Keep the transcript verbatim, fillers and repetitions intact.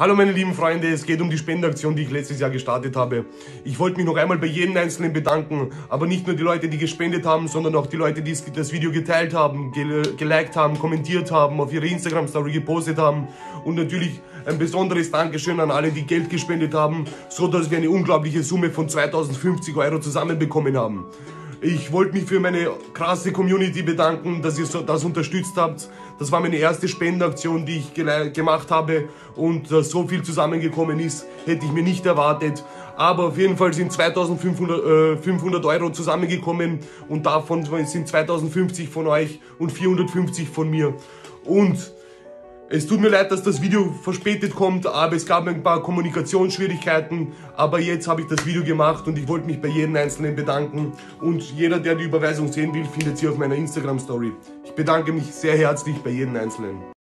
Hallo meine lieben Freunde, es geht um die Spendenaktion, die ich letztes Jahr gestartet habe. Ich wollte mich noch einmal bei jedem Einzelnen bedanken, aber nicht nur die Leute, die gespendet haben, sondern auch die Leute, die das Video geteilt haben, geliked haben, kommentiert haben, auf ihre Instagram-Story gepostet haben und natürlich ein besonderes Dankeschön an alle, die Geld gespendet haben, so dass wir eine unglaubliche Summe von zweitausendfünfzig Euro zusammenbekommen haben. Ich wollte mich für meine krasse Community bedanken, dass ihr das unterstützt habt. Das war meine erste Spendenaktion, die ich gemacht habe und dass so viel zusammengekommen ist, hätte ich mir nicht erwartet. Aber auf jeden Fall sind zweitausendfünfhundert Euro zusammengekommen und davon sind zweitausendfünfzig von euch und vierhundertfünfzig von mir. Und es tut mir leid, dass das Video verspätet kommt, aber es gab ein paar Kommunikationsschwierigkeiten. Aber jetzt habe ich das Video gemacht und ich wollte mich bei jedem Einzelnen bedanken. Und jeder, der die Überweisung sehen will, findet sie auf meiner Instagram-Story. Ich bedanke mich sehr herzlich bei jedem Einzelnen.